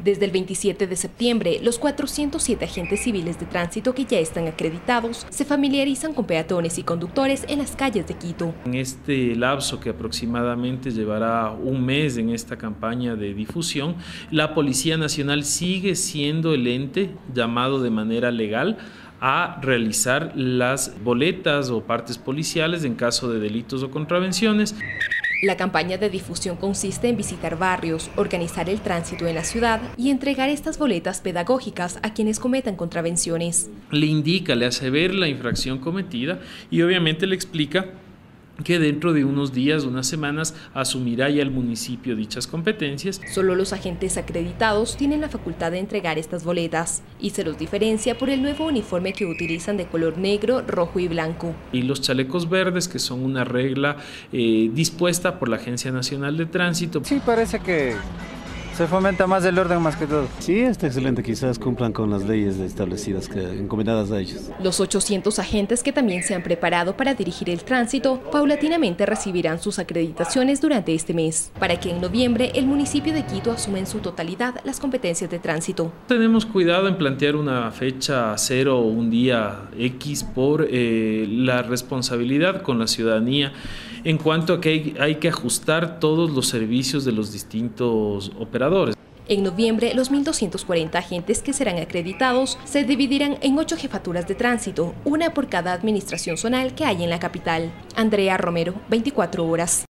Desde el 27 de septiembre, los 407 agentes civiles de tránsito que ya están acreditados se familiarizan con peatones y conductores en las calles de Quito. En este lapso, que aproximadamente llevará un mes en esta campaña de difusión, la Policía Nacional sigue siendo el ente llamado de manera legal a realizar las boletas o partes policiales en caso de delitos o contravenciones. La campaña de difusión consiste en visitar barrios, organizar el tránsito en la ciudad y entregar estas boletas pedagógicas a quienes cometan contravenciones. Le indica, le hace ver la infracción cometida y obviamente le explica que dentro de unos días, unas semanas, asumirá ya el municipio dichas competencias. Solo los agentes acreditados tienen la facultad de entregar estas boletas y se los diferencia por el nuevo uniforme que utilizan de color negro, rojo y blanco. Y los chalecos verdes, que son una regla dispuesta por la Agencia Nacional de Tránsito. Sí, parece que se fomenta más el orden más que todo. Sí, está excelente, quizás cumplan con las leyes establecidas, encomendadas a ellos. Los 800 agentes que también se han preparado para dirigir el tránsito, paulatinamente recibirán sus acreditaciones durante este mes, para que en noviembre el municipio de Quito asuma en su totalidad las competencias de tránsito. Tenemos cuidado en plantear una fecha cero o un día X por la responsabilidad con la ciudadanía en cuanto a que hay que ajustar todos los servicios de los distintos operadores. En noviembre, los 1.240 agentes que serán acreditados se dividirán en 8 jefaturas de tránsito, una por cada administración zonal que hay en la capital. Andrea Romero, 24 horas.